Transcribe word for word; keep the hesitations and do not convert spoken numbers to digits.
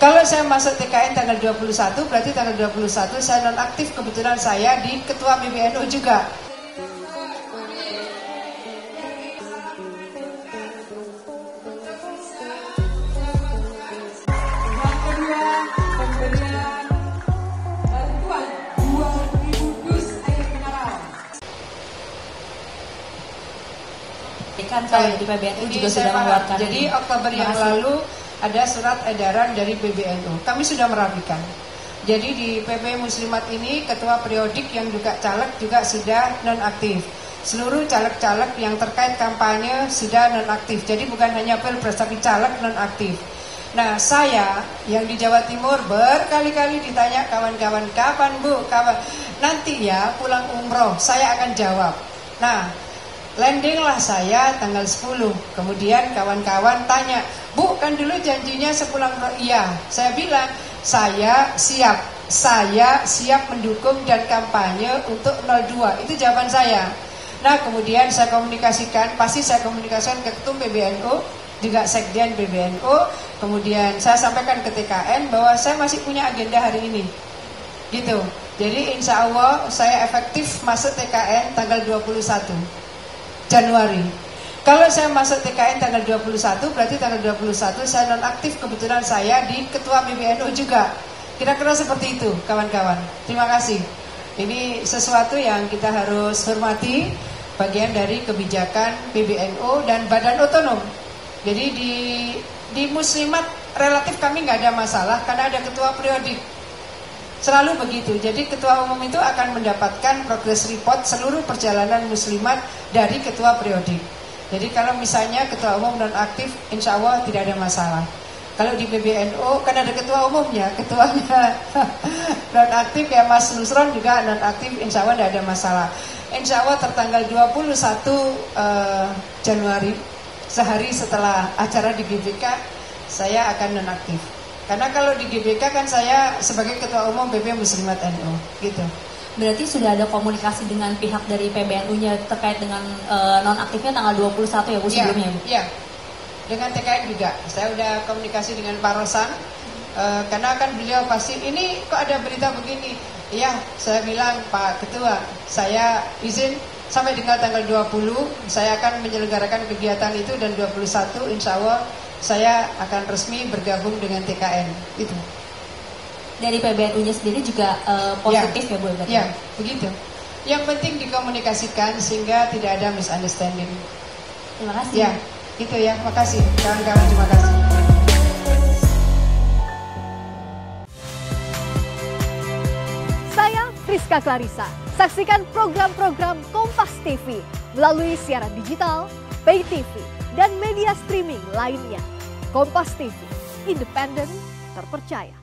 Kalau saya masuk T K N tanggal dua puluh satu, berarti tanggal dua puluh satu saya nonaktif, kebetulan saya di Ketua P B N U juga. Kan kalau di P B N U juga sudah mengeluarkan. Jadi Oktober yang lalu ada surat edaran dari P B N U. Kami sudah merapikan. Jadi di P P Muslimat ini ketua periodik yang juga caleg juga sudah nonaktif. Seluruh caleg-caleg yang terkait kampanye sudah nonaktif. Jadi bukan hanya pilpres tapi caleg nonaktif. Nah, saya yang di Jawa Timur berkali-kali ditanya kawan-kawan, kapan Bu? Kapan? Nanti ya pulang umroh saya akan jawab. Nah, landinglah saya tanggal sepuluh. Kemudian kawan-kawan tanya, Bu kan dulu janjinya sepulang umroh. Iya, saya bilang saya siap. Saya siap mendukung dan kampanye untuk nol dua. Itu jawaban saya. Nah, kemudian saya komunikasikan, pasti saya komunikasikan ke Ketum P B N U, juga Sekjen P B N U. Kemudian saya sampaikan ke T K N bahwa saya masih punya agenda hari ini. Gitu. Jadi insya Allah saya efektif masuk T K N tanggal dua puluh satu Januari. Kalau saya masuk T K N tanggal dua puluh satu, berarti tanggal dua puluh satu saya nonaktif, kebetulan saya di Ketua P B N U juga. Kira-kira seperti itu kawan-kawan. Terima kasih. Ini sesuatu yang kita harus hormati, bagian dari kebijakan P B N U dan badan otonom. Jadi di di Muslimat relatif kami nggak ada masalah karena ada ketua periodik. Selalu begitu. Jadi ketua umum itu akan mendapatkan progress report seluruh perjalanan Muslimat dari ketua periodik. Jadi kalau misalnya ketua umum nonaktif, insya Allah tidak ada masalah. Kalau di P B N U kan ada ketua umumnya, ketuanya nonaktif ya Mas Nusron juga nonaktif, insya Allah tidak ada masalah. Insya Allah tertanggal dua puluh satu uh, Januari, sehari setelah acara di G B K, saya akan nonaktif. Karena kalau di G B K kan saya sebagai ketua umum P P Muslimat N U, gitu. Berarti sudah ada komunikasi dengan pihak dari P B N U-nya terkait dengan e, nonaktifnya tanggal dua puluh satu ya Bu sebelumnya Bu? Iya, dengan T K N juga. Saya udah komunikasi dengan Pak Rosan, e, karena kan beliau pasti, ini kok ada berita begini. Iya, saya bilang Pak Ketua, saya izin sampai dengan tanggal dua puluh, saya akan menyelenggarakan kegiatan itu dan dua puluh satu insya Allah saya akan resmi bergabung dengan T K N itu. Dari P B N U-nya sendiri juga uh, positif ya, ya Bu? Ya, begitu. Yang penting dikomunikasikan sehingga tidak ada misunderstanding. Terima kasih. Ya, gitu ya. Makasih kawan-kawan, terima kasih. Saya Friska Clarissa. Saksikan program-program Kompas T V melalui siaran digital, pay T V, dan media streaming lainnya. Kompas T V, independen, terpercaya.